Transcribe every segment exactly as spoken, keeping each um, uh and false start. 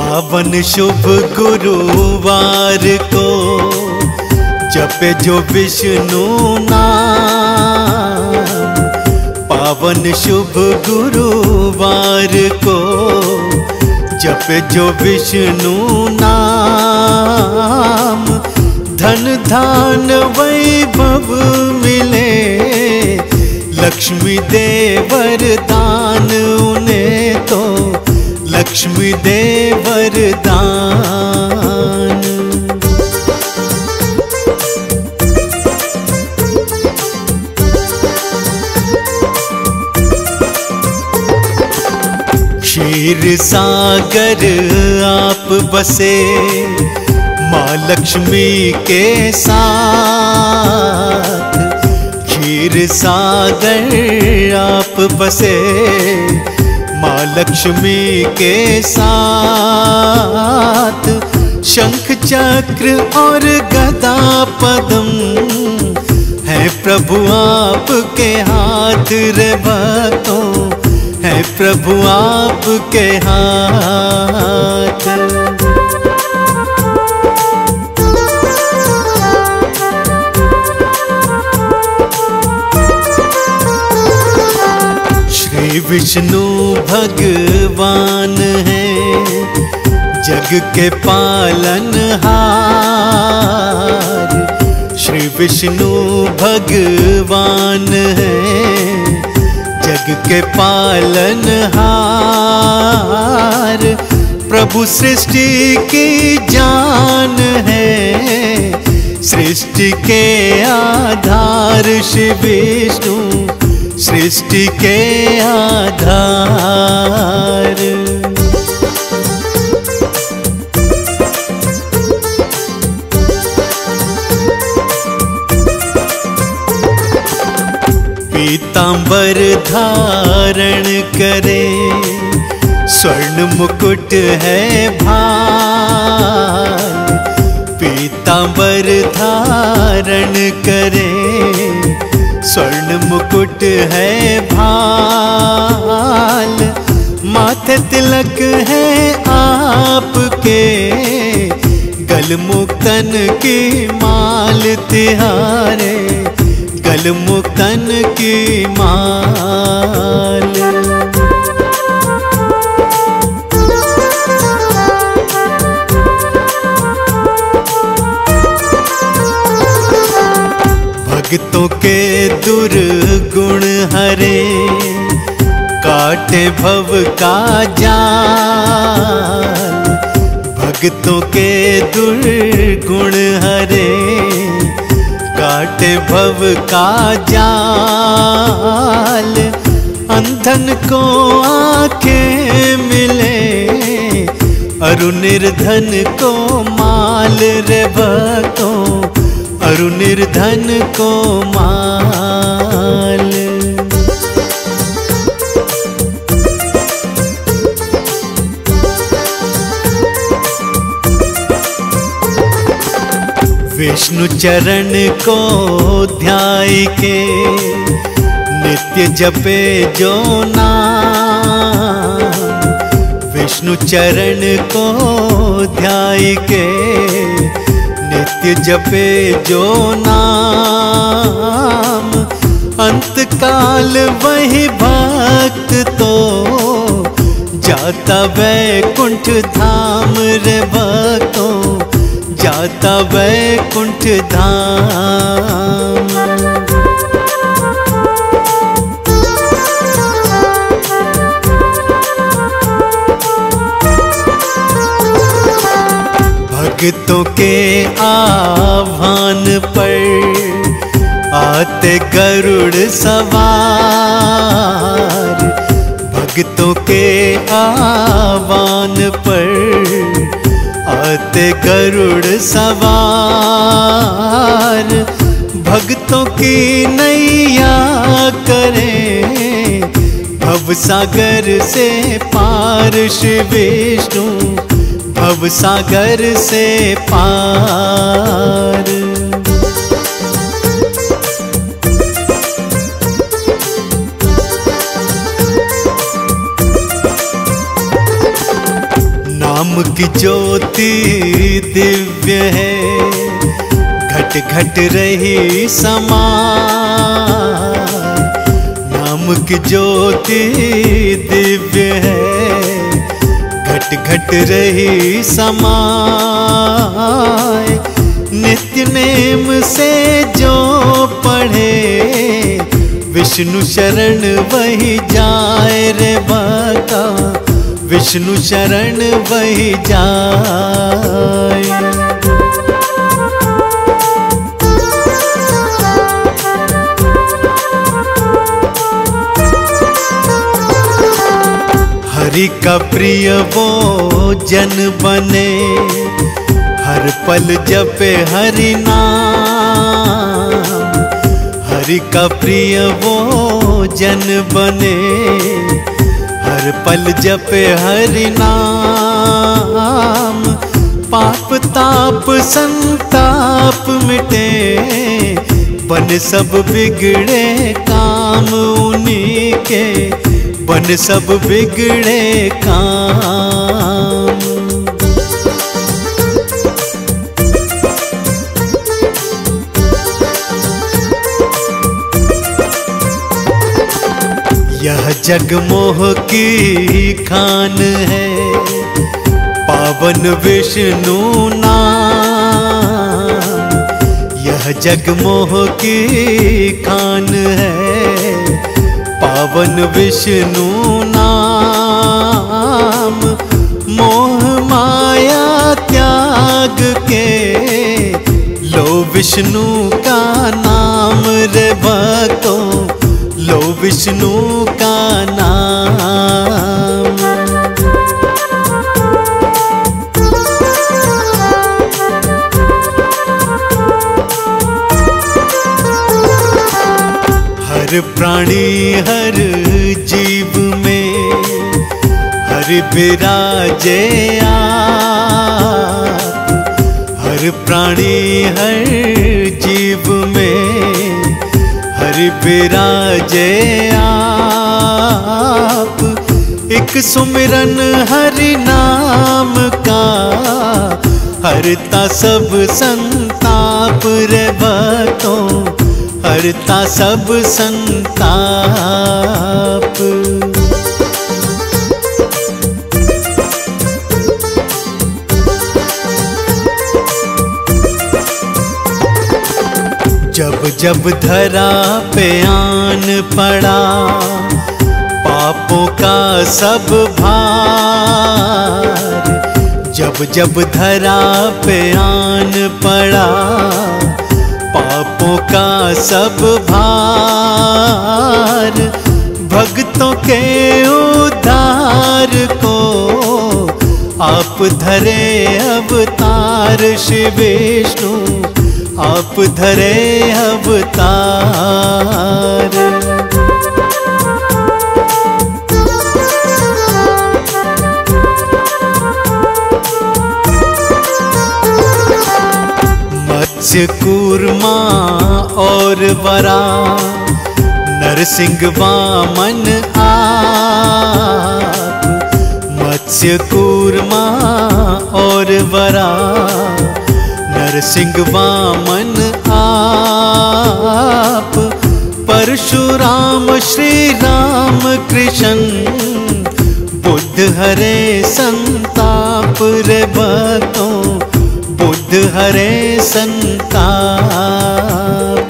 पावन शुभ गुरुवार को जपे जो विष्णु नाम। पावन शुभ गुरुवार को जपे जो विष्णु नाम। धन धान वैभव मिले, लक्ष्मी दे वरदान उन्हें तो लक्ष्मी दे वरदान। क्षीर सागर आप बसे, माँ लक्ष्मी के साथ। क्षीर सागर आप बसे, माँ लक्ष्मी के साथ। शंख चक्र और गदा पद्म है प्रभु आपके हाथ रे भक्तों, है प्रभु आपके हाथ। श्री विष्णु भगवान है जग के पालनहार। श्री विष्णु भगवान है जग के पालनहार। प्रभु सृष्टि की जान है, सृष्टि के आधार। श्री विष्णु सृष्टि के आधार। पीतांबर धारण करे, स्वर्ण मुकुट है भाल। पीतांबर धारण करे, स्वर्ण मुकुट है भाल। माथे तिलक है आपके, गल मुक्तन की माल तिहारे, गल मुक्तन की माल। भक्तों के दुर्गुण हरे, काटे भव का जाल। भक्तों के दुर्गुण हरे, काटे भव का जाल। अंधन को आंखें मिले, अरु निर्धन को माल रे भक्तों, अरु निर्धन को माल। विष्णु चरण को ध्याय के, नित्य जपे जो नाम। विष्णु चरण को ध्याय के, नित्य जपे जो नाम। अंत काल वही भक्त तो जाता वैकुंठ धाम रे भक्तों, जाता वैकुंठ धाम। भक्तों के आह्वान पर आते गरुड़ सवार। भक्तों के आह्वान पर आते गरुड़ सवार। भक्तों की नैया करें भव सागर से पार। श्री विष्णु भव सागर से पार। नाम की ज्योति दिव्य है, घट घट रही समाए। नाम की ज्योति दिव्य है, घट घट रही समाए। नित्य नेम से जो पढ़े, विष्णु शरण वही जाए रे भक्ता, विष्णु शरण वही जाए। हरि का प्रिय वो जन बने, हर पल जपे हरि नाम। हरि का प्रिय वो जन बने, हर पल जपे हरि नाम। पाप ताप संताप मिटे, बन सब बिगड़े काम उन्हीं के, बन सब बिगड़े काम। यह जग मोह की खान है, पावन विष्णु नाम। यह जग मोह की खान है, पावन विष्णु नाम। मोह माया त्याग के, लो विष्णु का नाम रे भक्तों, लो विष्णु का नाम। हर प्राणी हर जीव में, हर विराजे आप। हर प्राणी हर जीव में, हर विराजे आप। एक सुमिरन हरि नाम का, हरता सब संताप रे भक्तों, हरता सब संताप। जब जब धरा पे आन पड़ा, पापों का सब भार। जब जब धरा पे आन पड़ा, पापों का सब भार। भक्तों के उद्धार को आप धरे अवतार, श्री विष्णु आप धरे अवतार। मत्स्य कूर्मा और वरा, नरसिंह वामन आप। मत्स्य कूर्मा और वरा, नरसिंह वामन आप। परशुराम श्री राम कृष्ण, बुद्ध हरे संताप रे भक्तों, बुद्ध हरे संताप।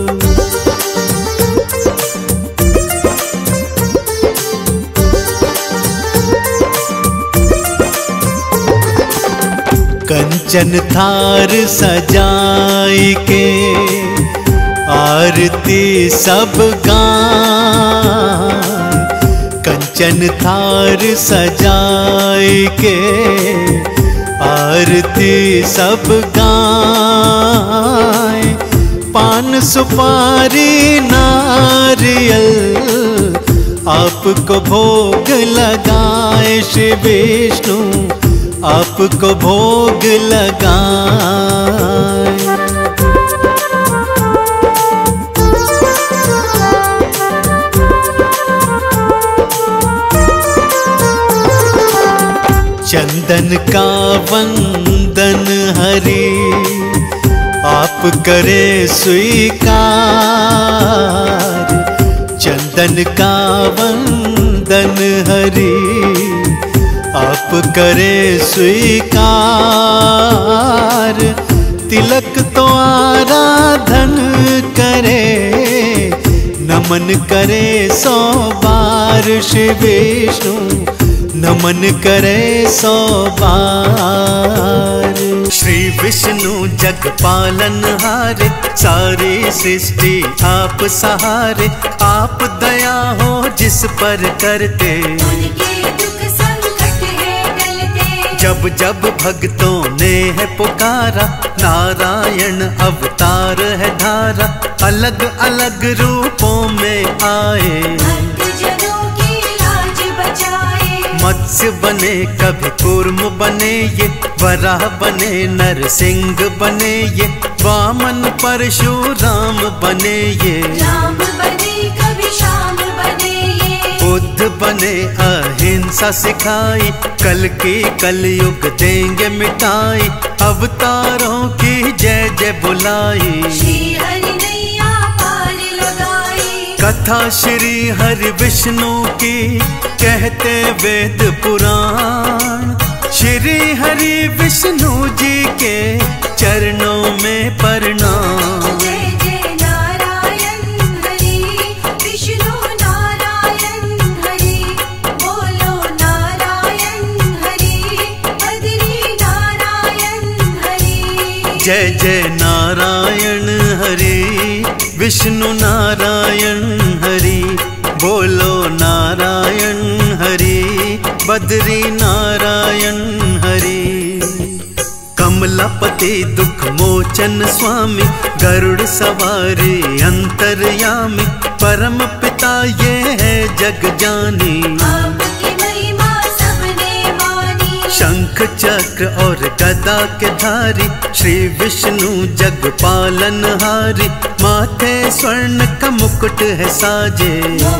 कंचन थार सजाई के, आरती सब गाएं। कंचन थार सजाई के, आरती सब गाएं। पान सुपारी नारियल, आपको भोग लगाए श्री विष्णु, आपको भोग लगाए। चंदन का वंदन हरि आप करे स्वीकार। चंदन का वंदन हरि आप करे स्वीकार। तिलक तो आराधन करे नमन करे सौ बार। श्री विष्णु नमन करे सौ बार। श्री विष्णु जग पालन हारे सारी सृष्टि आप सहारे। आप दया हो जिस पर करते जब जब भक्तों ने है पुकारा। नारायण अवतार है धारा अलग अलग रूपों में आए। मत्स्य बने कभी कूर्म बने ये वराह बने नरसिंह बने ये वामन परशुराम बने ये। राम बने कभी श्याम बने ये बुद्ध बने अहिंसा सिखाई। कल की कलयुग देंगे मिटाई अवतारों की जय जय बुलाई। श्री हरि नैया पार लगाई कथा श्री हरि विष्णु की कहते वेद पुराण। श्री हरि विष्णु जी के चरणों में प्रणाम। जय जय नारायण हरि विष्णु नारायण हरि बोलो नारायण हरि बद्री नारायण हरि। जय जय नारायण हरि विष्णु नारायण हरि बोलो नारायण हरि बद्री नारायण हरि। कमलापति दुख मोचन स्वामी गरुड़ सवारी अंतर्यामी। परम पिता ये है जग जानी आपकी महिमा सबने मानी। शंख चक्र और गदा के धारी श्री विष्णु जग पालन हारी। माथे स्वर्ण का मुकुट है साजे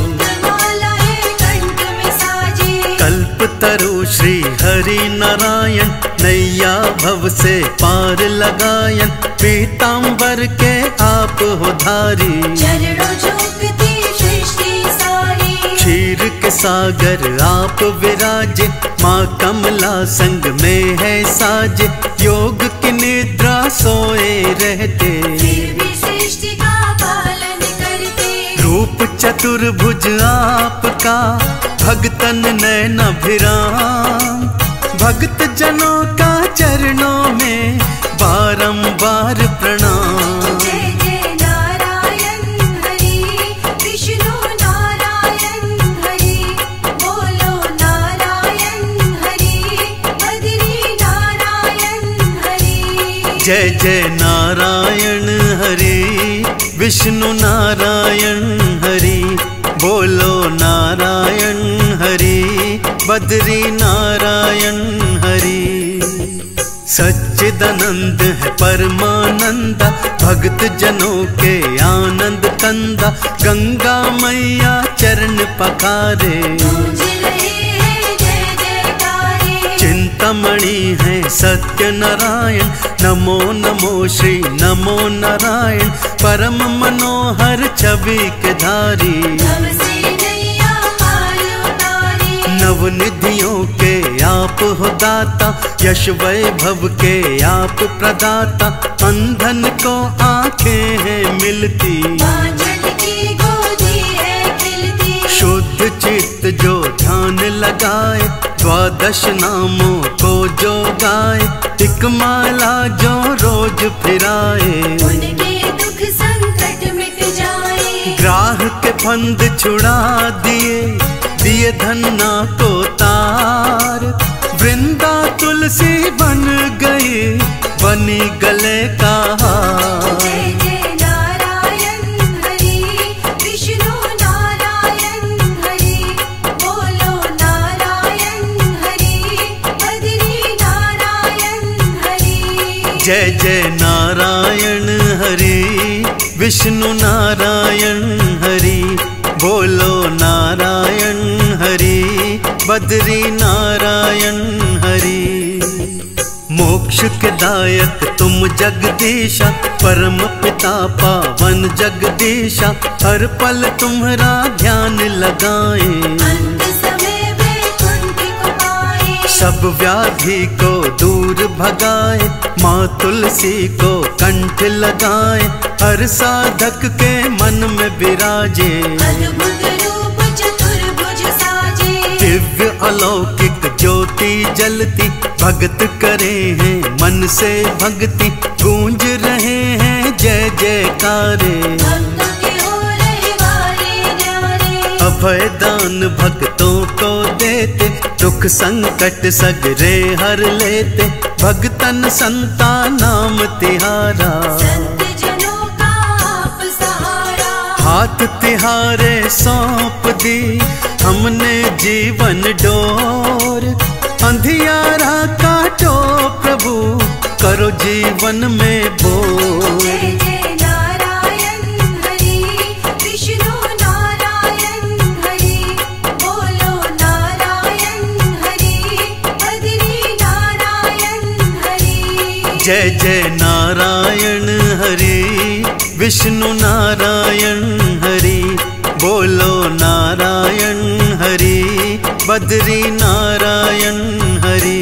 कल्प तरु श्री हरि नारायण। नैया भव से पार लगायन पीतांबर के आप हो धारी। चरणों झुकती सृष्टि सारी क्षीर के सागर आप विराजे। माँ कमला संग में है साजे योग की निद्रा सोए रहते। फिर भी सृष्टि का पालन करते रूप चतुर्भुज आपका भगतन नैन भिराम। भक्त जनों का चरणों में बारंबार प्रणाम। जय जय नारायण हरि विष्णु नारायण हरि बोलो नारायण हरि बद्री नारायण हरि। जय जय नारायण हरि विष्णु नारायण हरि बोलो नारायण हरि बद्री नारायण हरि। सच्चिदानंद है परमानंदा भक्त जनों के आनंद कंदा। गंगा मैया चरण पखारे चिंतामणि है सत्य नारायण। नमो नमो श्री नमो नारायण परम मनोहर छवि के धारी। नवनिधियों के आप हो दाता यश वैभव के आप प्रदाता। अंधन को आंखें हैं मिलती शुद्ध चित्त जो ध्यान लगाए। द्वादश नामों को जो गाए एक माला जो रोज फिराए। उनके दुख संकट मिट जाए ग्राह के फंद छुड़ा दिए दिए धन्ना को तार। वृंदा तुलसी बन गई बनी गले का हार। जय जय नारायण हरि विष्णु नारायण हरि बोलो नारायण हरि बद्री नारायण हरि। जय जय नारायण हरि विष्णु नारायण हरि बोलो नारायण हरि बद्री नारायण हरि। सुखदायक तुम जगदीशा, परम पिता पावन जगदीशा, हर पल तुम्हारा ध्यान लगाए। अंत समय वैकुंठ को पाए, सब व्याधि को दूर भगाए, माँ तुलसी को कंठ लगाए, हर साधक के मन में विराजे। अद्भुत रूप चतुर्भुज साजे, दिव्य अलौकिक ज्योति जलती, भगत करे हैं मन से भक्ति, गूंज रहे हैं जय जयकारे। भक्तों के हो रहे वारे न्यारे, अभय दान भक्तों को देते, दुख संकट सगरे हर लेते, भगतन संता नाम तिहारा। संत जनों का आप सहारा, हाथ तिहारे सौंप दी हमने जीवन डोर, अंधियारा काटो प्रभु करो जीवन में बोर। जय जय नारायण हरि, विष्णु नारायण हरि, बोलो नारायण हरि, बद्री नारायण हरि। जय जय नारायण हरि, विष्णु नारायण हरि, बोलो नारायण हरि, बद्री नारायण हरि।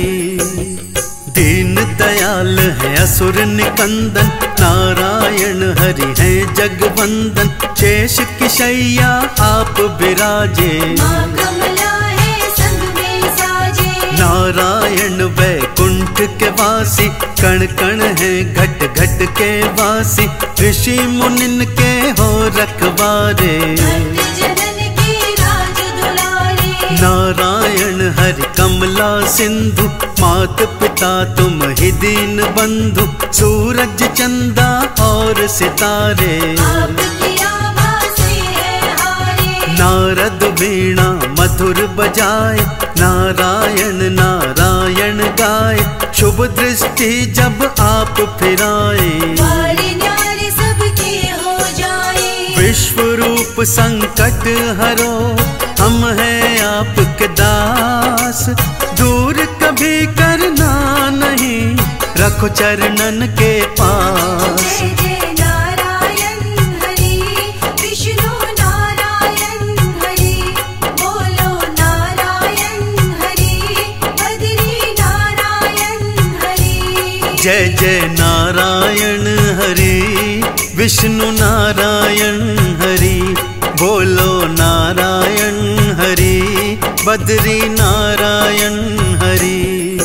दीन दयाल है असुर निकंदन, नारायण हरि है जगवंदन, शेष की शैया आप विराजे। माँ कमला है संग में साजे, नारायण वैकुंठ के वासी, कण कण है घट घट के वासी, ऋषि मुनिन के हो रखवारे। भक्त जनन की राज दुलारे, नारायण हरि कमला सिंधु, मात पिता तुम ही दीन बंधु, सूरज चंदा और सितारे। आपकी आभा से है हारे, नारद वीणा मधुर बजाए, नारायण नारायण गाए, शुभ दृष्टि जब आप फिराए। वारे न्यारे सबके हो जाए, विश्व रूप संकट हरो, हम हैं आपके दास, दूर कभी करना नहीं, रखो चरणन के पास। जय जय नारायण हरि, विष्णु नारायण हरि, बोलो नारायण हरि, बद्री नारायण हरि। जय जय नारायण हरि, विष्णु नारायण हरि, बोलो नारायण हरि, बद्री नारायण हरि।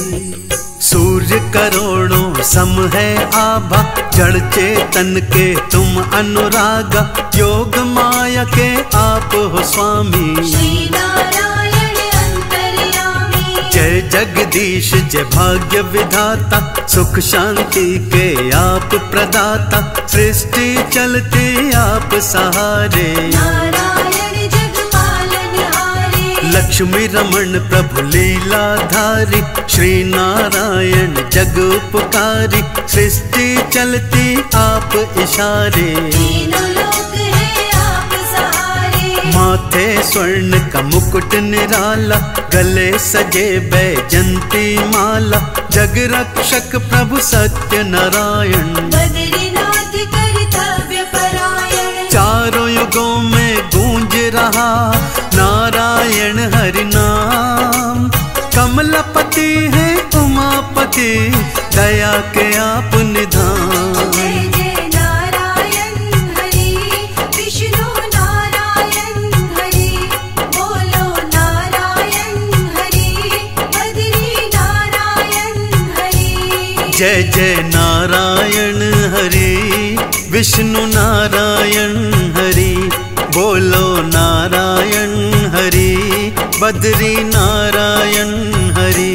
सूर्य करोड़ों सम है आभा, जड़ चेतन के तुम अनुरागा, योग माया के आप हो स्वामी। श्री नारायण अंतर्यामी, जय जगदीश जय भाग्य विधाता, सुख शांति के आप प्रदाता, सृष्टि चलती आप सहारे। नारायण जग पालनहारे, लक्ष्मी रमण प्रभु लीलाधारी, श्री नारायण जग उपकारी, सृष्टि चलती आप इशारे। तीनों लोक है आप सहारे, माथे स्वर्ण का मुकुट निराला, गले सजे बैजंती माला, जग रक्षक प्रभु सत्य नारायण। बद्रीनाथ कर्तव्य परायण, चारों युगों में गूंज रहा नारायण हरि नाम, कमलपति है उमापति, दया के आप निधान। जय जय नारायण हरि, विष्णु नारायण हरि, बोलो नारायण हरि, बद्री नारायण हरि। जय जय नारायण हरि, विष्णु नारायण हरि, बोलो नारायण हरि, बद्री नारायण हरि।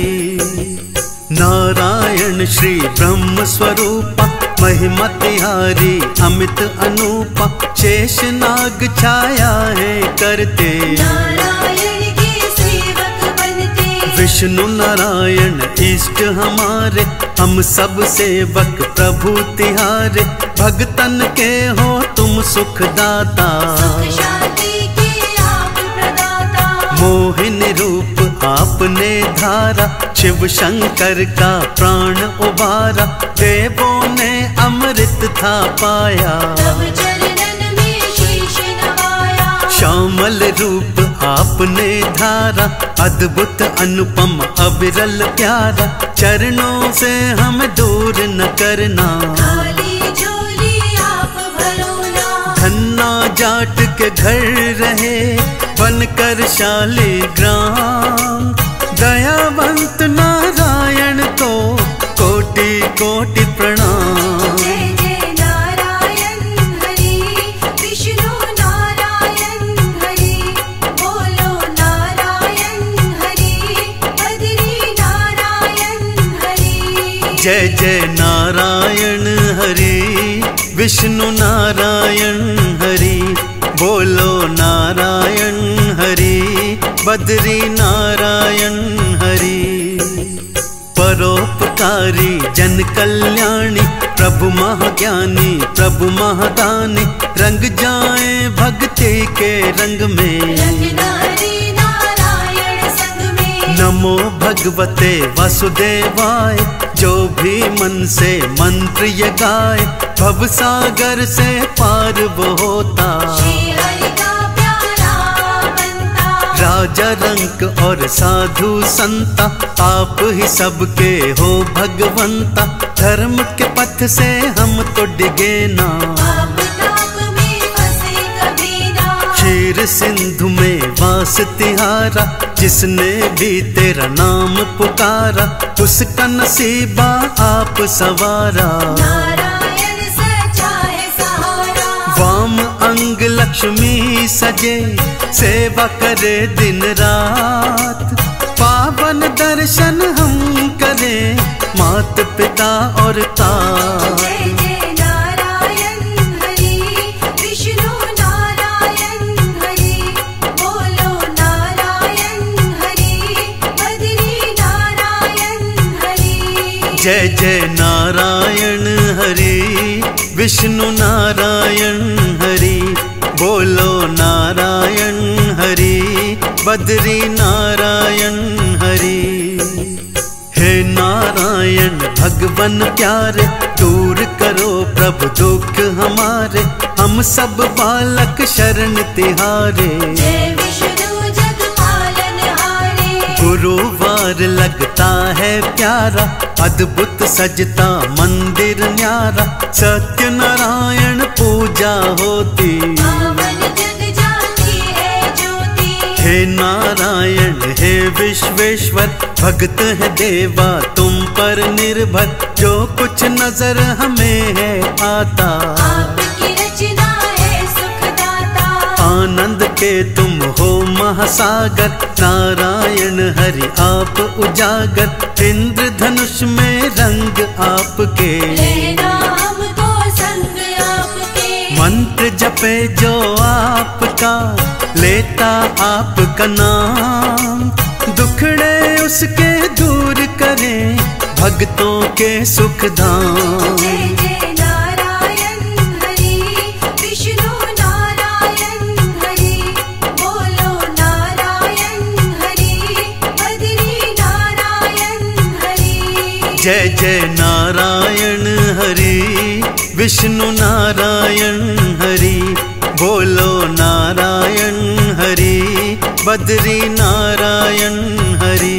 नारायण श्री ब्रह्म स्वरूपा, महिमा तिहारी अमित अनूपा, शेष नाग छाया है करते। नारायण के सेवक बनते, विष्णु नारायण इष्ट हमारे, हम सब सेवक प्रभु तिहारे, भगतन के हो तुम सुखदाता। सुख शांति के आप प्रदाता, मोहिनी रूप आपने धारा, शिव शंकर का प्राण उबारा, देवों ने अमृत था पाया। तब चरणन में शीश नवाया, श्यामल रूप आपने धारा, अद्भुत अनुपम अविरल प्यारा। चरणों से हम दूर न करना, खाली झोली आप भरो ना। धन्ना जाट के घर रहे, बनकर शालिग्राम। दयावंत नारायण को कोटि कोटि प्रणाम। जय जय नारायण हरि, विष्णु नारायण हरि, बोलो नारायण हरि, बद्री नारायण हरि। जय जय नारायण हरि, विष्णु नारायण हरि, बोलो नारायण हरि, बद्री नारायण हरि। परोपकारी जन कल्याणी, प्रभु महाज्ञानी प्रभु महादानी। रंग जाए भक्ति के रंग में, रंगना हरि नारायण संग में। नमो भगवते वासुदेवाय। जो भी मन से मंत्र ये गाए, भव सागर से पार वो होता। श्री हरि का प्यारा बनता, राजा रंक और साधु संता, आप ही सबके हो भगवंता। धर्म के पथ से हम तो डिगे ना, आप ताप में फंसे कभी ना। क्षीर सिंधु में वास तिहारा, जिसने भी तेरा नाम पुकारा, उसका नसीबा आप सवारा। नारायण सच्चा है सहारा, वाम अंग लक्ष्मी सजे, सेवा करे दिन रात। पावन दर्शन हम करें, मात पिता और तात। जय जय नारायण हरि, विष्णु नारायण हरि, बोलो नारायण हरि, बद्री नारायण हरि। जय जय नारायण हरि, विष्णु नारायण हरि, बोलो नारायण हरि, बद्री नारायण हरि। हे नारायण भगवन प्यारे, दूर करो प्रभु दुख हमारे। हम सब बालक शरण तिहारे, जय विष्णु जग पालनहारे। गुरुवार लगता है प्यारा, अद्भुत सजता मंदिर न्यारा। सत्यनारायण पूजा होती, पावन जग जाती है ज्योति। हे नारायण हे विश्वेश्वर, भक्त है देवा तुम पर निर्भर। जो कुछ नजर हमें है आता, आपकी रचना है सुखदाता। आनंद के तुम हो महासागर। नारायण हरि आप उजागर, इंद्रधनुष में रंग आपके। लेना हमको संग आपके, मंत्र जपे जो आपका, लेता आपका नाम। दुखड़े उसके दूर करे, भक्तों के सुख धाम। जय जय नारायण हरि, विष्णु नारायण हरि, बोलो नारायण हरि, बद्री नारायण हरि। जय जय नारायण हरि, विष्णु नारायण हरि, बोलो नारायण हरि, बद्री नारायण हरि।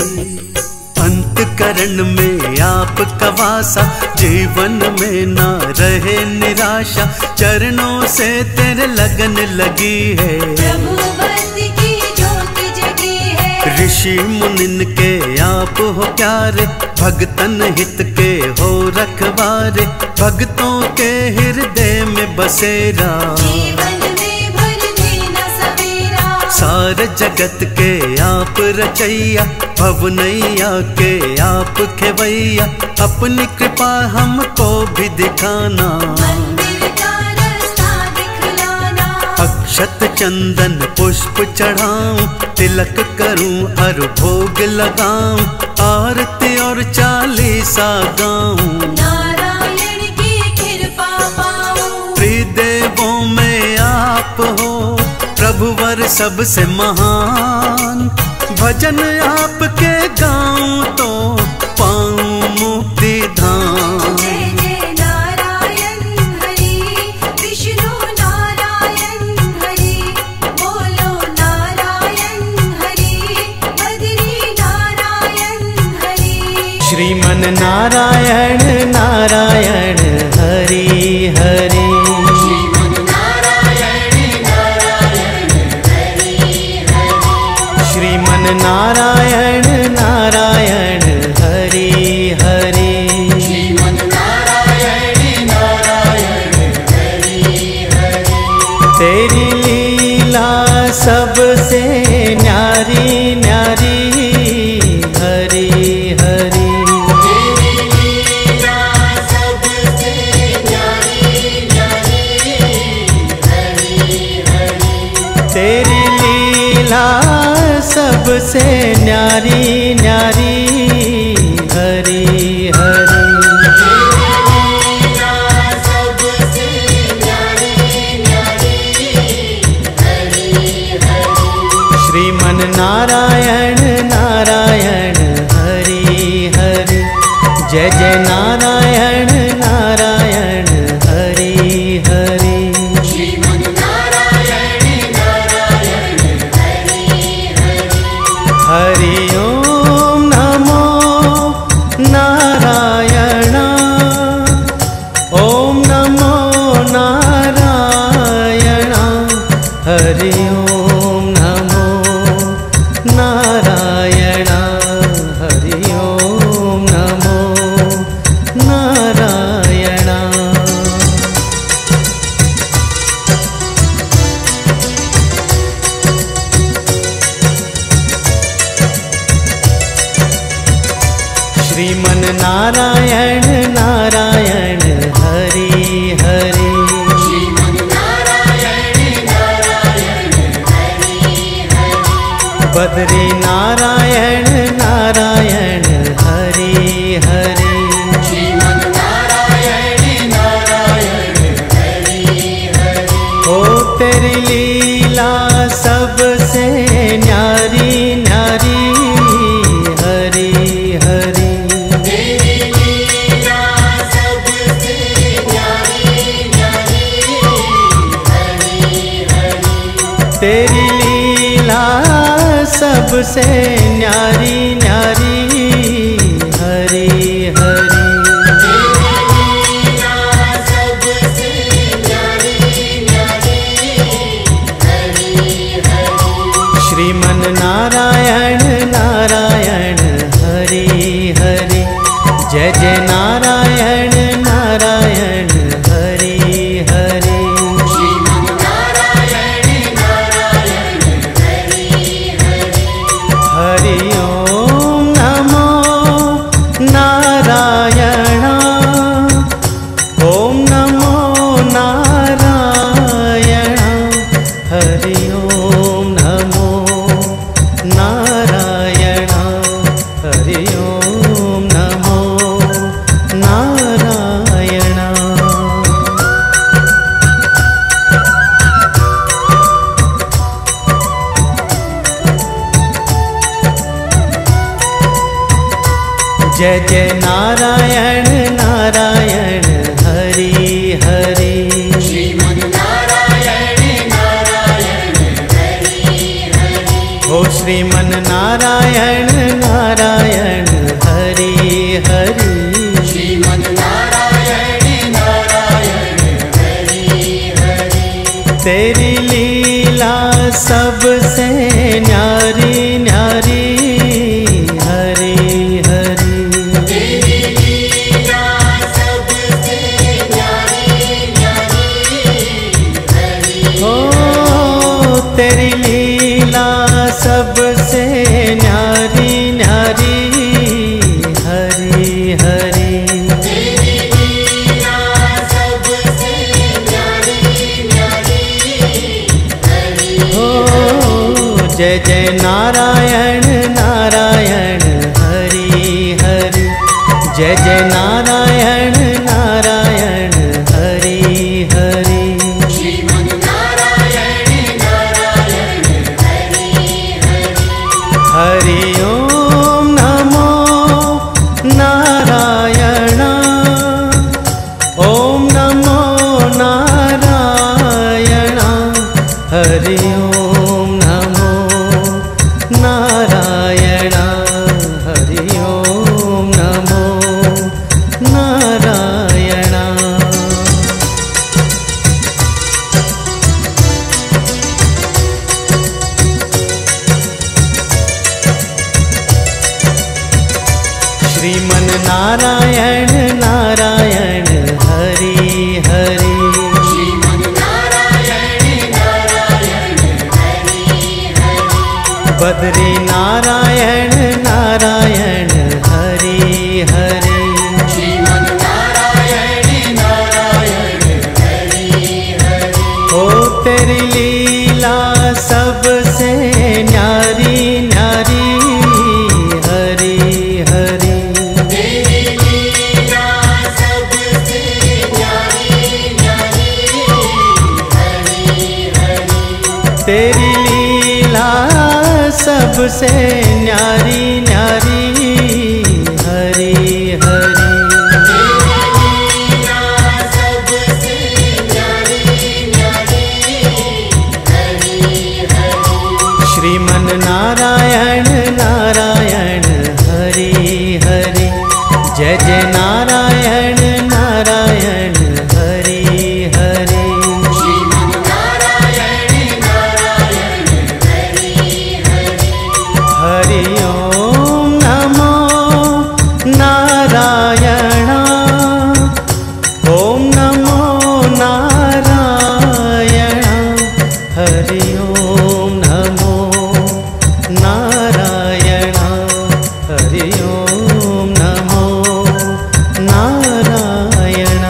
अंतकरण में आपका वासा, जीवन में ना रहे निराशा। चरणों से तेरे लगन लगी है, प्रभु भक्ति की ज्योत जगी है। ऋषि मुनिन के आप हो प्यारे, भगतन हित के हो रखवारे। भक्तों के हृदय में बसेरा, जीवन में भर देना सवेरा। सारे जगत के आप रचैया, भवनैया के आप खेवैया। अपनी कृपा हमको भी दिखाना, मंदिर का रास्ता दिखलाना। अक्षत चंदन पुष्प चढ़ाऊं, तिलक करूं और भोग लगाऊं। आरती और चालीसा गाऊं, नारायण की कृपा पाऊं। त्रिदेवों में आप हो प्रभुवर सबसे महान। भजन आपके गाऊं तो पाऊं मुक्ति धाम। जय जय नारायण हरि विष्णु नारायण हरि, बोलो नारायण हरि बद्री नारायण हरि। श्रीमन नारायण नारायण हरि हरि, श्रीमन नारायण नारायण हरि हरि, श्रीमन नारायण नारायण हरि हरि, श्रीमन नारायण नारायण हरि हरि। तेरी लीला सबसे न्यारी न्यारी हरि हरि, तेरी लीला सबसे न्यारी न्यारी हरि हरि, तेरी लीला सबसे न्यारी न्यारी हरि हरि। श्रीमन नारायण नारायण हरि हरि, जय जय नारायण नारायण हरि हरि, श्रीमन नारायण नारायण हरि हरि। हरि ओम नमो नारायण, ओम नमो नारायण, हरि ओम नमो नारायण, हरि ओम नमो नारायण। श्रीमन नारायण नारायण हरि हरि, श्रीमन नारायण नारायण हरि हरि, बद्री नारायण नारायण हरि हरि, श्रीमन नारायण नारायण हरि हरि। ओ तेरी लीला सबसे न्यारी न्यारी हरि हरि, तेरी लीला सबसे न्यारी न्यारी हरि हरि, तेरी लीला सबसे न्यारी न्यारी हरि हरि। श्रीमन नारायण नारायण हरि हरि, जय जय नारायण नारायण हरि हरि, श्रीमन नारायण नारायण हरि हरि। हरि ओम नमो नारायण, ओम नमो नारायण, हरि ओम नमो नारायण, हरि ओम नमो नारायण। जय जय नारायण नारायण हरि हरि, श्रीमन नारायण नारायण हरि हरि, ओ श्रीमन नारायण नारायण हरि हरि, श्रीमन नारायण नारायण हरि हरि। तेरी लीला सबसे न्यारी न्यारी हरि हरि, तेरी लीला सबसे न्यारी न्यारी हरि ओ तेरी लीला सबसे न्यारी न्यारी हरि हरि, तेरी लीला सबसे न्यारी न्यारी हरि। ओ जय जय नारायण नारायण हरि हरि, जय जय नारायण नारायण हरि हरि, श्रीमन नारायण नारायण हरि हरि। हरि हरि ओम नमो नारायण हरि ओम नमो नारायण। श्रीमन नारायण नारायण हरि हरि। श्रीमन नारायण नारायण हरि हरि। बद्री नारायण नारायण हरि हरि। श्रीमन नारायण नारायण हरि हरि। ओ तेरी लीला सबसे न्यारी न्यारी हरि हरि। तेरी लीला सबसे न्यारी न्यारी हरि हरि। तेरी लीला सबसे न्यारी न्यारी हरि हरि। श्रीमन नारायण नारायण हरि हरि। जय जय नारायण नारायण हरि हरि। श्रीमन नारायण नारायण हरि हरि। हरि ओम नमो नारायण। ओम नमो नारायण। हरि ओम नमो नारायण। हरि ओम नमो नारायण।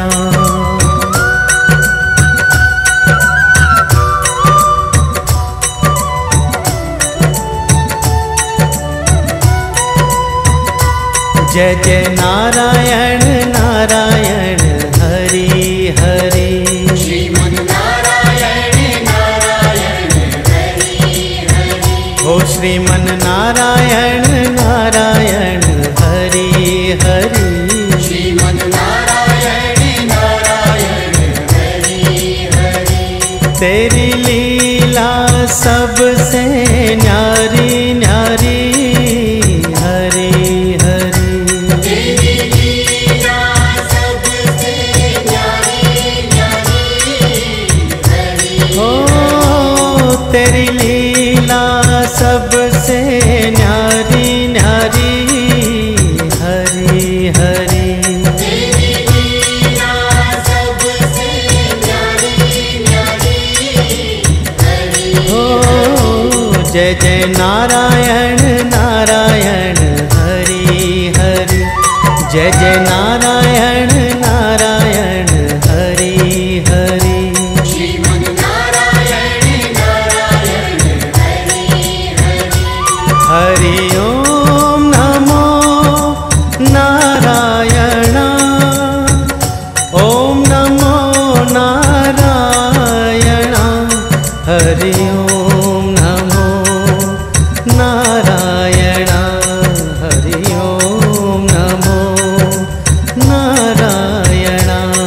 जय जय नारायण नारायण हरि हरि। श्रीमन नारायण नारायण हरि हरि। ओ श्रीमन नारायण नारायण हरि हरि। श्रीमन नारायण नारायण हरि हरि। तेरी लीला सबसे न्यारी न्यारी हरि हरि। तेरी लीला सबसे न्यारी न्यारी हरि। ओ तेरी लीला सबसे न्यारी न्यारी हरि हरि। तेरी लीला सबसे न्यारी न्यारी हरि। ओ जय जय नारायण नारायण हरि हरि। जय जय नारायण नारायण हरि हरि। श्रीमन नारायण नारायण हरि हरि। हरि ओम नमो नारायण। ओम नमो नारायण। हरि ओम नमो नारायण। हरि ओम नमो नारायण।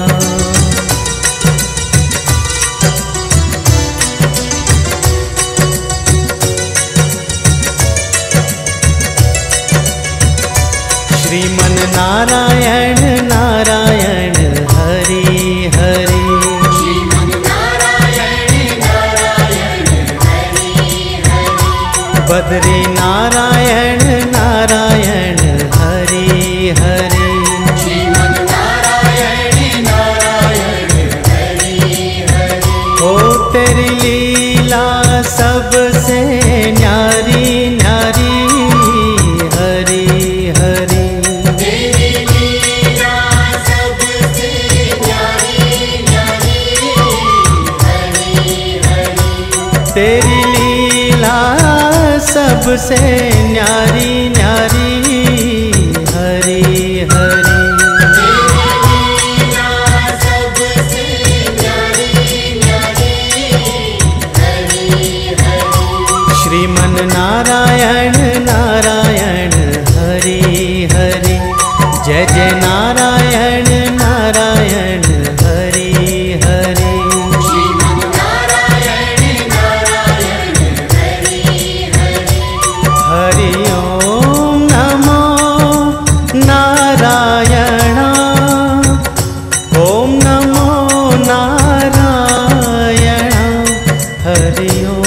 श्रीमन नारायण नारायण हरि हरि। श्रीमन नारायण नारायण हरि हरि। बद्री नारायण नारायण हरि हरि। श्रीमन नारायण नारायण हरि हरि। ओ तेरी लीला सबसे न्यारी न्यारी हरि हरि। तेरी लीला सबसे न्यारी न्यारी हरि हरि। तेरी लीला सबसे न्यारी न्यारी हरि हरि। तेरी लीला सबसे न्यारी न्यारी हरि हरि। श्रीमन नारायण नारायण हरि हरि। जय जय नारायण नारायण हरि हरि। श्रीमन नारायण नारायण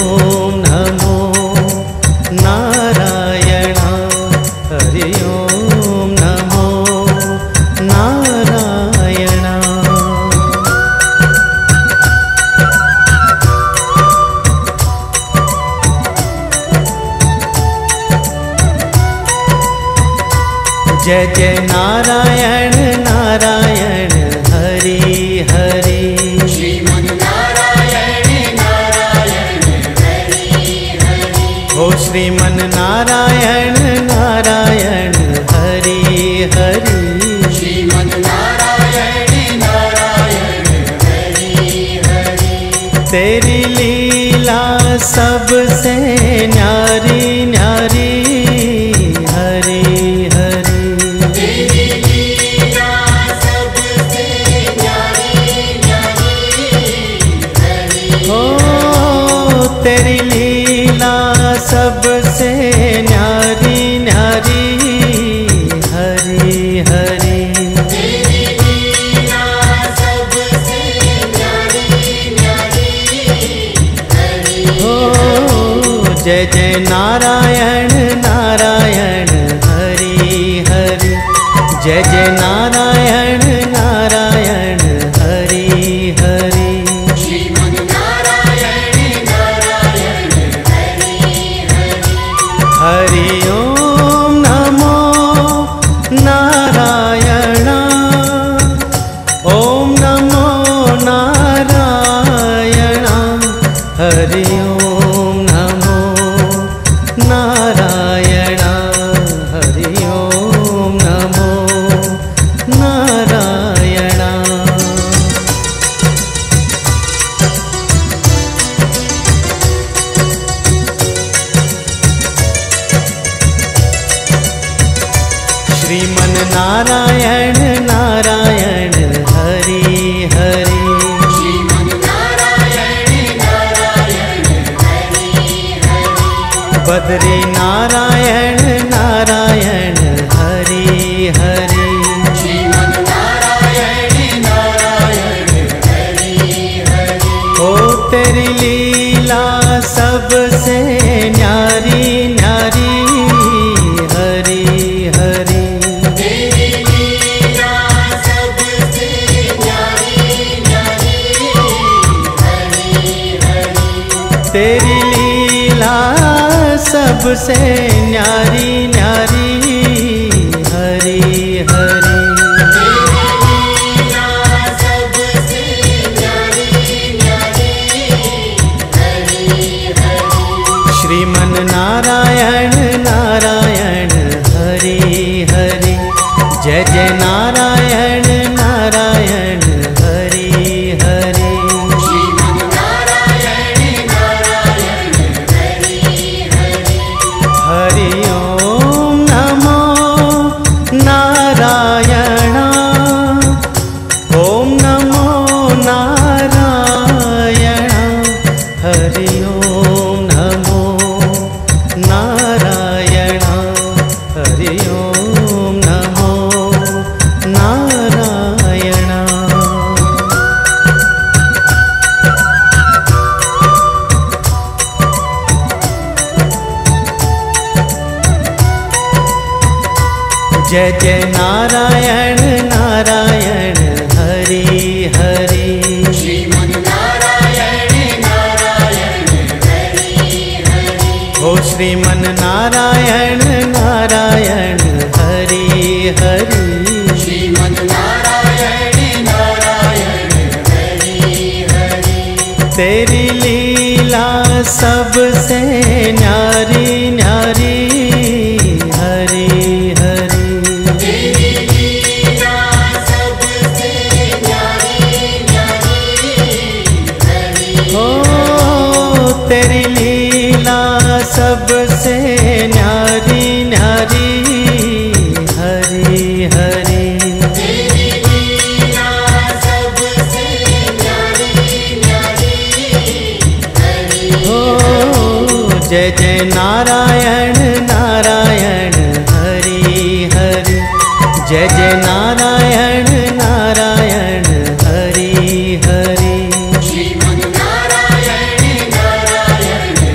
ओम नमो नारायण, हरि ओम नमो नारायण। जय जय नारायण नारायण हरि हरि। श्रीमन नारायण नारायण हरि हरि। ओ श्रीमन नारायण नारायण हरि हरि। श्रीमन नारायण नारायण हरि हरि। तेरी लीला सबसे न्यारी न्यारी, हरि हरि। तेरी लीला सबसे न्यारी न्यारी, हरि ओ तेरी लीला सबसे न्यारी न्यारी, हरि हरि। तेरी लीला सबसे न्यारी न्यारी, हरि ओ जय जय नारायण नारायण हरि हरि। जय जय नारायण नारायण हरि हरि। श्रीमन नारायण नारायण हरि हरि। हरि ओम नमो नारायण, ओम नमो नारायण। हरि ओम नमो नारायण, हरि ओम नमो नारायण। श्रीमन नारायण नारायण हरि हरि। श्रीमन नारायण नारायण हरि हरि। बद्री नारायण नारायण हरि हरि। श्रीमन नारायण नारायण हरि हरि। ओ तेरी लीला सबसे न्यारी न्यारी, हरि हरि। तेरी लीला सबसे न्यारी न्यारी, हरि हरि। तेरी लीला सबसे न्यारी न्यारी, हरि हरि। तेरी लीला सबसे न्यारी न्यारी, हरि हरि। श्रीमन नारायण नारायण हरि हरि। जय जय नारायण नारायण हरि हरि। श्रीमन नारायण नारायण हरि हरि। हरि ओम नमो नारायण, ओम नमो नारायण। हरि ओम नमो नारायण, हरि ओम नमो नारायण। जय जय नारायण नारायण हरि हरि। श्रीमन नारायण नारायण हरि हरि। ओ श्रीमन नारायण नारायण हरि हरि। श्रीमन नारायण नारायण हरि हरि। तेरी लीला सबसे न्यारी न्यारी, हरि हरि। तेरी लीला सबसे न्यारी न्यारी, हरि ओ तेरी लीला सबसे न्यारी न्यारी, हरि हरि। तेरी लीला सबसे न्यारी न्यारी, हरि ओ जय जय नारायण नारायण हरि हरि। जय जय नारायण नारायण हरि हरि। श्रीमन नारायण नारायण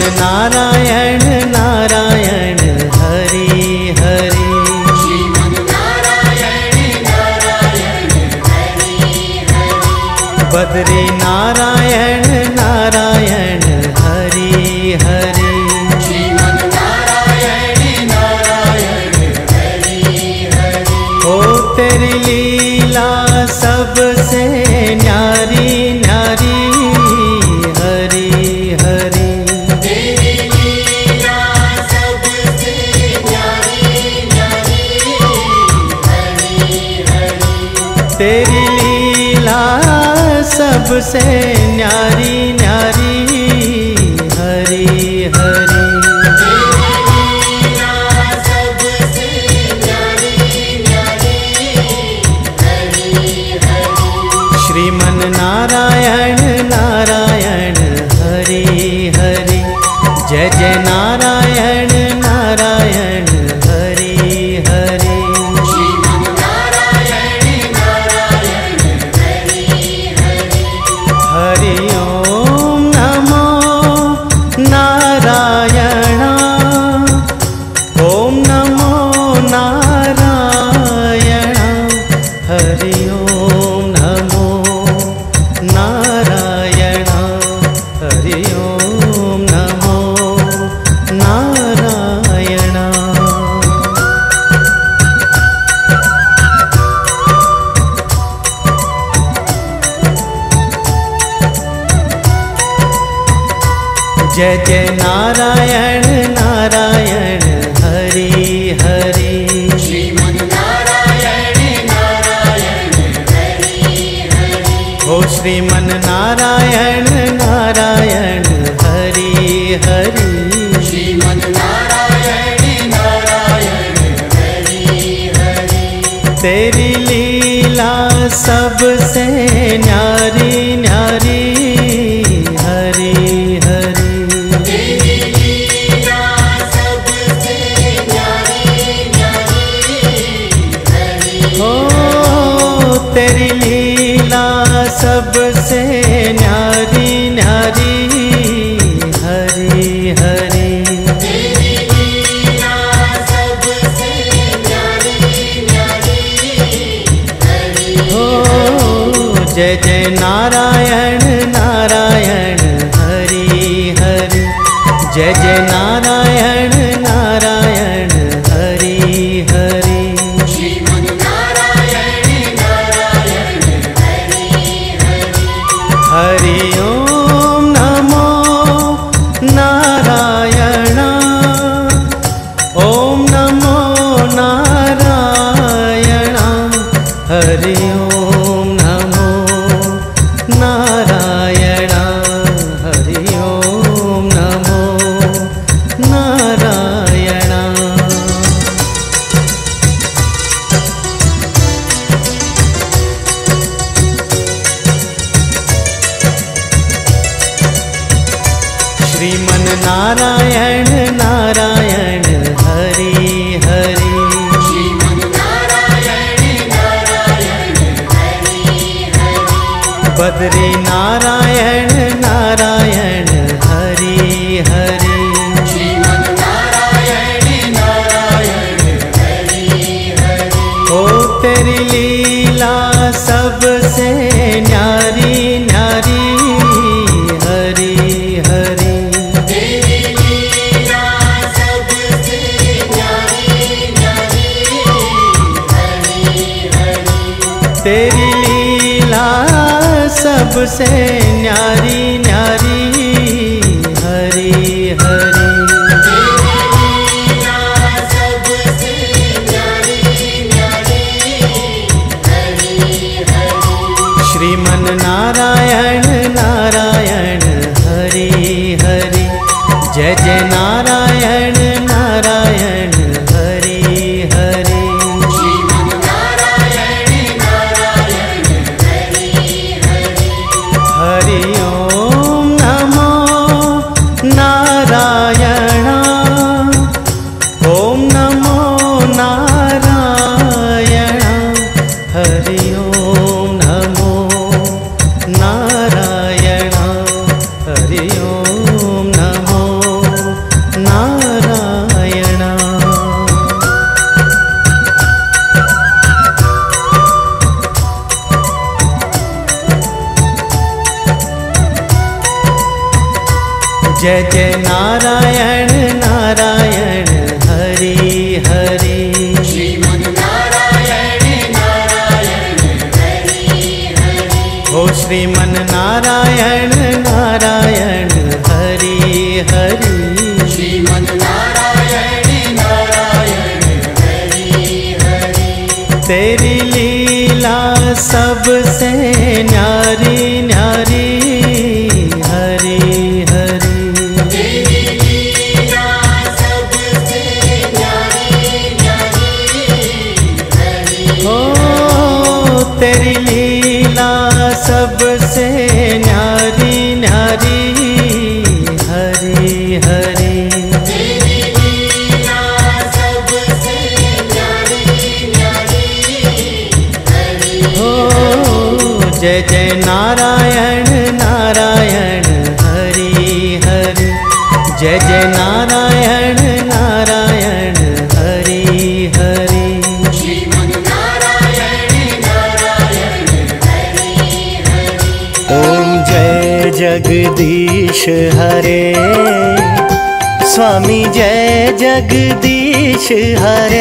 नारायण नारायण हरि हरि। बद्री नारायण नारायण हरि हरि। ओ तेरी लीला सबसे न्यारी न्यारी हरि हरि। तेरी लीला सबसे न्यारी न्यारी हरि हरि। श्रीमन नारायण नारायण हरि हरि। जय जय नारायण नारायण हरि हरि। हरि ओम नमो नारायण। ओम नमो नारायण। हरि ओम नमो नारायण। हरि ओम नमो नारायण। जय जय नारायण नारायण हरि हरि। ओ श्रीमन नारायण नारायण हरि हरि। तेरी लीला सबसे न्यारी न्यारी हरि हरि। ओ तेरी लीला सबसे न्यारी न्यारी हरि हरि। ओ जय जय नारायण नारायण हरि हरि। जय जय नारायण नारायण हरि हरि। हरि ओम नमो नारायण। ओम नमो नारायण। हरि ओम नमो नारायण। हरि ओम नमो नारायण। श्रीमन नारायण नारायण हरि हरि। बद्री नारायण नारायण हरि हरि। ओ तेरी लीला सबसे न्यारी न्यारी हरि हरि। तेरी लीला सबसे न्यारी न्यारी हरि हरि। श्रीमन नारायण नारायण हरि हरि। जय जय नारायण नारायण हरि हरि। हरि ओम नमो नारायण। ओम नमो नारायण। हरि ओम नमो नारायण। जय जय नारायण नारायण हरि हरि। श्रीमन नारायण नारायण हरि हरि। ओ श्रीमन नारायण नारायण हरि हरि। श्रीमन नारायण नारायण हरि हरि। तेरी लीला सबसे न्यारी न्यारी हरि हरि। तेरी लीला सबसे न्यारी न्यारी हरि। ओ तेरी लीला सबसे न्यारी न्यारी हरि हरि। तेरी लीला सबसे न्यारी न्यारी हरि। ओ जय जय नारायण नारायण हरि हरि। जय जय नारायण नारायण हरि हरि। श्रीमन नारायण नारायण हरि हरि। ओम जय जगदीश हरे। स्वामी जय जगदीश हरे।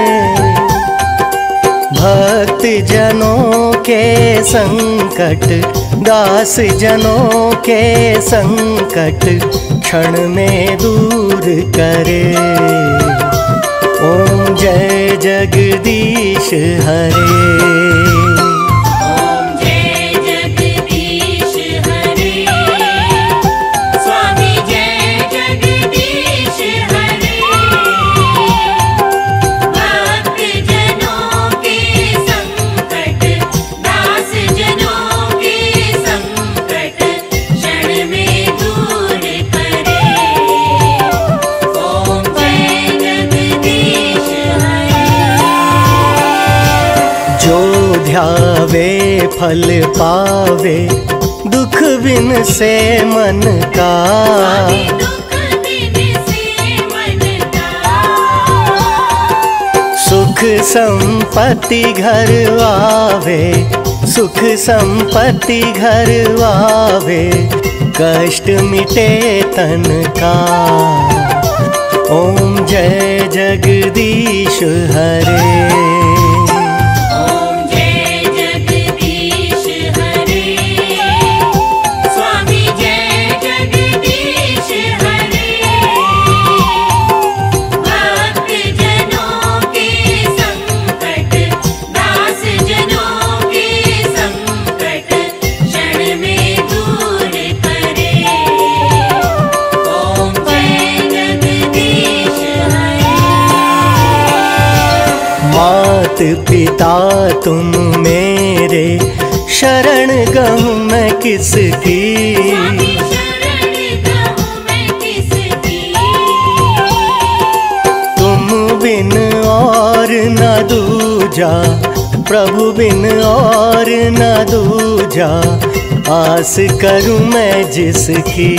भक्त जनों के संकट, दास जनों के संकट क्षण में दूर करे। ओम जय जगदीश हरे। ओम जय जगदीश हरे। स्वामी जय जगदीश हरे। भक्त जनों के संकट, दास जनों के संकट क्षण में दूर करे। ओम जय जगदीश हरे। जो ध्यावे फल पावे, दुख बिन से मन का। दुख दिन से मन का। सुख संपत्ति घर आवे, सुख संपत्ति घर आवे, कष्ट मिटे तन का। ओम जय जगदीश हरे। ओम जय जगदीश हरे। स्वामी जय जगदीश हरे। भक्त जनों के संकट, दास जनों के संकट क्षण में दूर करे। ओम जय जगदीश हरे। मात पिता तुम मेरे, शरण गहूँ मैं किसकी। स्वामी शरण गहूँ मैं किसकी। तुम बिन और न दूजा, प्रभु बिन और न दूजा, आस करूँ मैं जिसकी।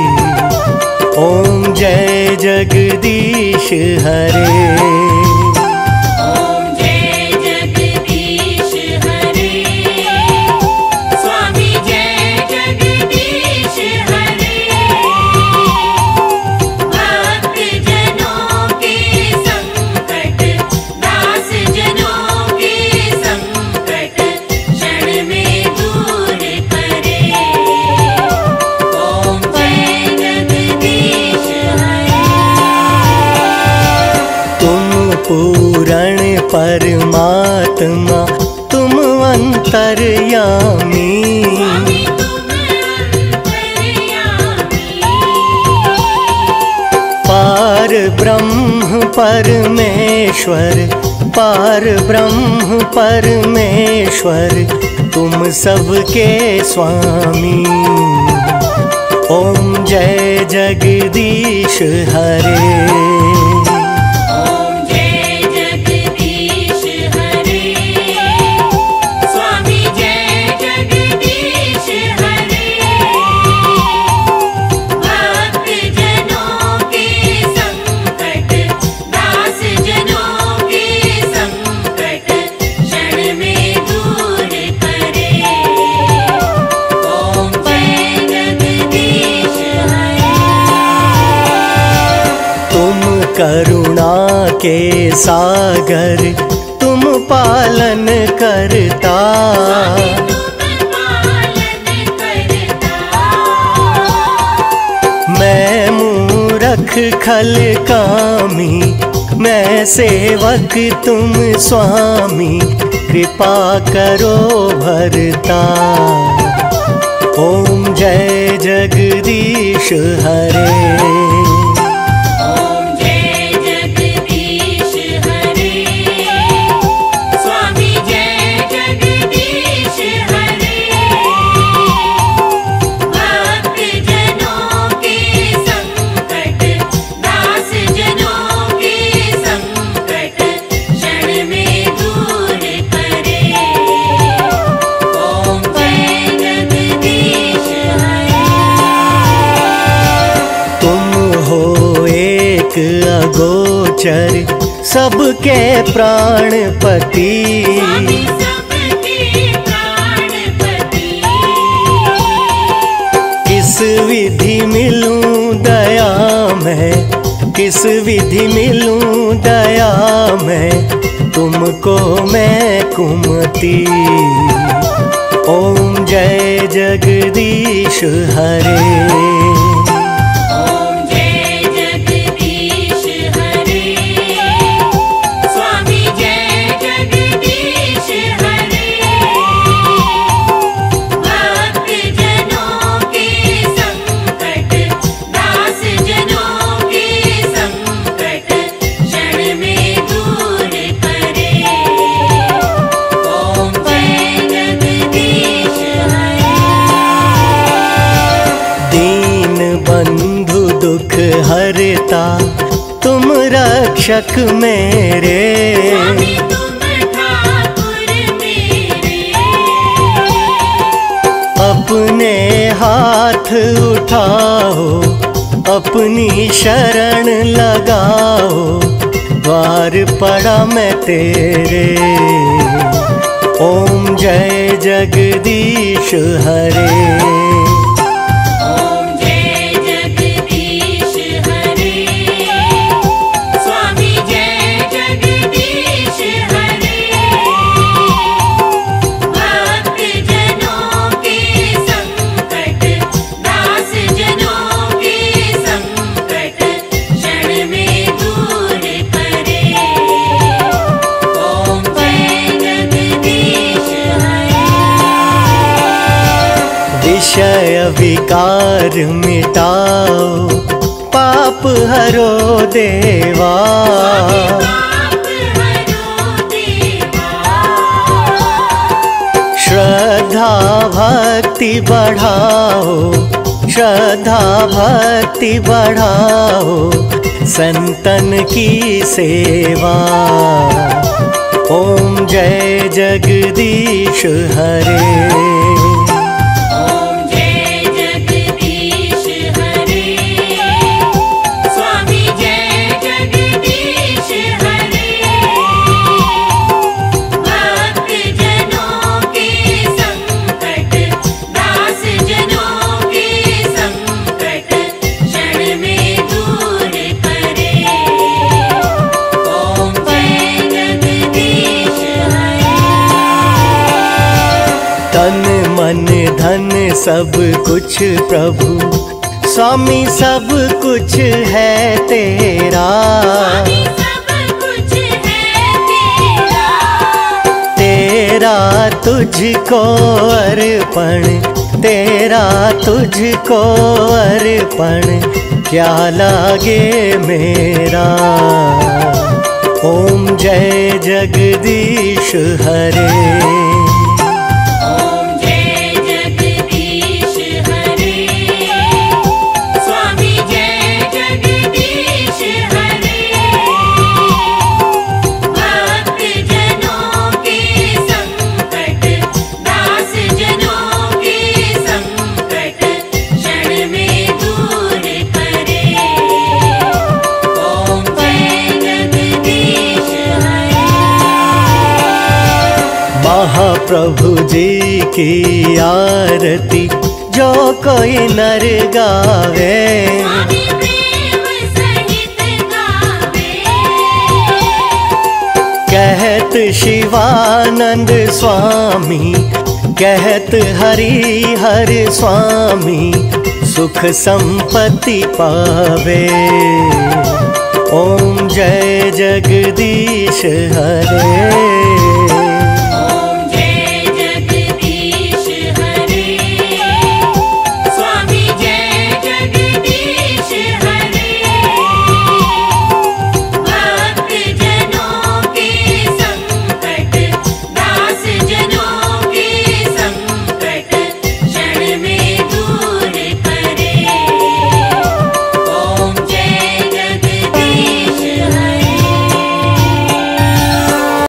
ओम जय जगदीश हरे। ओम जय जगदीश हरे। स्वामी जय जगदीश हरे। भक्त जनों के संकट, दास जनों के संकट क्षण में दूर करे। ओम जय जगदीश हरे। तुम पूरण परमात्मा, तुम अंतर्यामी। स्वामी तुम अंतर्यामी। पार ब्रह्म परमेश्वर, पार ब्रह्म परमेश्वर, तुम सबके स्वामी। ओम जय जगदीश हरे। ओम जय जगदीश हरे। स्वामी जय जगदीश हरे। भक्त जनों के संकट, दास जनों के संकट क्षण में दूर करे। ओम जय जगदीश हरे। करुणा के सागर तुम पालन करता। मैं मूरख खल कामी, मैं सेवक तुम स्वामी, कृपा करो भरता। ओम जय जगदीश हरे। अगोचर सबके प्राणपति, किस विधि मिलूं दया में, किस विधि मिलूं दया में, तुमको मैं कुमति। ओम जय जगदीश हरे। हरता तुम रक्षक मेरे, तुम ठाकुर मेरे। अपने हाथ उठाओ, अपनी शरण लगाओ, द्वार पड़ा मैं तेरे। ओम जय जगदीश हरे। विषय विकार मिटाओ, पाप हरो देवा। श्रद्धा भक्ति बढ़ाओ, श्रद्धा भक्ति बढ़ाओ, संतन की सेवा। ओम जय जगदीश हरे। तन मन धन सब कुछ प्रभु, स्वामी सब कुछ है तेरा। सब कुछ है तेरा, तेरा तुझको अर्पण, तेरा तुझको अर्पण, क्या लागे मेरा। ओम जय जगदीश हरे। महाप्रभु जी की आरती जो कोई नर गावे, स्वामी प्रेम सहित गावे। कहत शिवानंद स्वामी, कहत हरि हर स्वामी, सुख संपत्ति पावे। ओम जय जगदीश हरे।